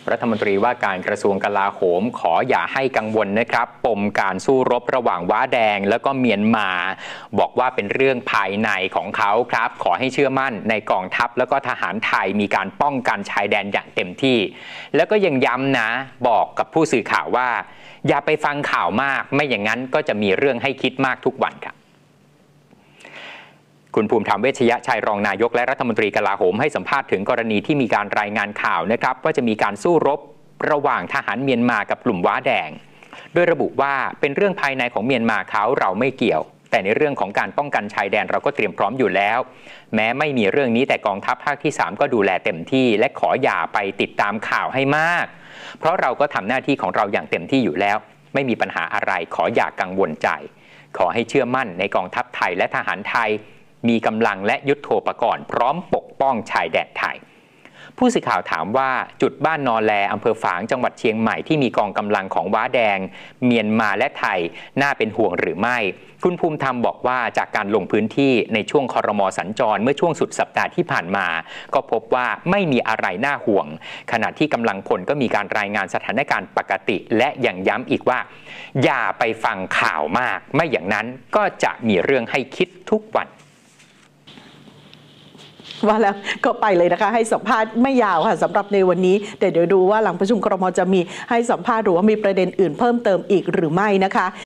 รัฐมนตรีว่าการกระทรวงกลาโหมขออย่าให้กังวลนะครับปมการสู้รบระหว่างว้าแดงแล้วก็เมียนมาบอกว่าเป็นเรื่องภายในของเขาครับขอให้เชื่อมั่นในกองทัพแล้วก็ทหารไทยมีการป้องกันชายแดนอย่างเต็มที่แล้วก็ยังย้ำนะบอกกับผู้สื่อข่าวว่าอย่าไปฟังข่าวมากไม่อย่างนั้นก็จะมีเรื่องให้คิดมากทุกวันครับคุณภูมิธรรมเวชยชัยรองนายกและรัฐมนตรีกลาโหมให้สัมภาษณ์ถึงกรณีที่มีการรายงานข่าวนะครับว่าจะมีการสู้รบระหว่างทหารเมียนมากับกลุ่มว้าแดงโดยระบุว่าเป็นเรื่องภายในของเมียนมาเขาเราไม่เกี่ยวแต่ในเรื่องของการป้องกันชายแดนเราก็เตรียมพร้อมอยู่แล้วแม้ไม่มีเรื่องนี้แต่กองทัพภาคที่3ก็ดูแลเต็มที่และขออย่าไปติดตามข่าวให้มากเพราะเราก็ทำหน้าที่ของเราอย่างเต็มที่อยู่แล้วไม่มีปัญหาอะไรขออย่ากังวลใจขอให้เชื่อมั่นในกองทัพไทยและทหารไทยมีกำลังและยุทโธปกรณ์พร้อมปกป้องชายแดนไทยผู้สื่อข่าวถามว่าจุดบ้านนอแลอำเภอฝางจังหวัดเชียงใหม่ที่มีกองกำลังของว้าแดงเมียนมาและไทยน่าเป็นห่วงหรือไม่คุณภูมิธรรมบอกว่าจากการลงพื้นที่ในช่วงครม.สัญจรเมื่อช่วงสุดสัปดาห์ที่ผ่านมาก็พบว่าไม่มีอะไรน่าห่วงขณะที่กำลังพลก็มีการรายงานสถานการณ์ปกติและยังย้ำอีกว่าอย่าไปฟังข่าวมากไม่อย่างนั้นก็จะมีเรื่องให้คิดทุกวันว่าแล้วก็ไปเลยนะคะให้สัมภาษณ์ไม่ยาวค่ะสำหรับในวันนี้แต่เดี๋ยวดูว่าหลังประชุมครม.จะมีให้สัมภาษณ์หรือว่ามีประเด็นอื่นเพิ่มเติมอีกหรือไม่นะคะ